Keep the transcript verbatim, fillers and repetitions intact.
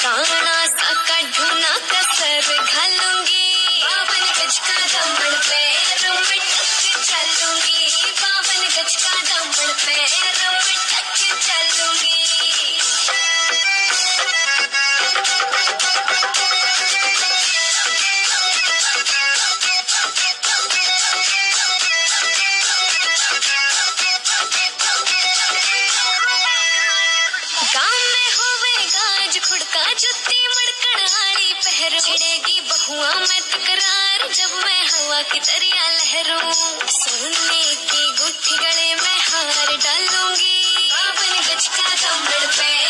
काना सा कढ़ूना कसर घालूंगी, बावन गज का दामन पैरों में टक चलूंगी, बावन गज का दामन पैरों में टक चलूंगी। खुड़का जुत्ती मड़कड़ाड़ी पहर चिड़ेगी बहुआ में तकरार, जब मैं हवा की दरिया लहरूं, सोने की गुट्ठी गले में हार डालूंगी, बावन गज का दामन पे